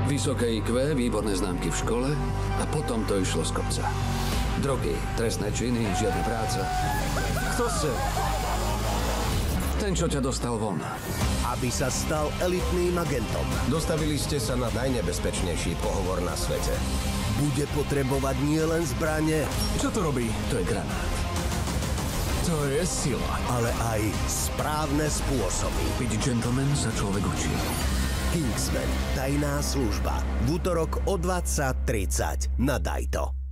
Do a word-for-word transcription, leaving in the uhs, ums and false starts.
Vysoké í kvé, výborné známky v škole a potom to išlo z kopca. Drogy, trestné činy, žiadna práca. Kto ste? Ten, čo ťa dostal von. Aby sa stal elitným agentom. Dostavili ste sa na najnebezpečnejší pohovor na svete. Bude potrebovať nielen zbrane, Čo to robí? To je granát. To je sila. ale aj správne spôsoby. Byť gentleman sa človek učí. Kingsman. Tajná služba. V útorok o dvadsať tridsať na Dajto.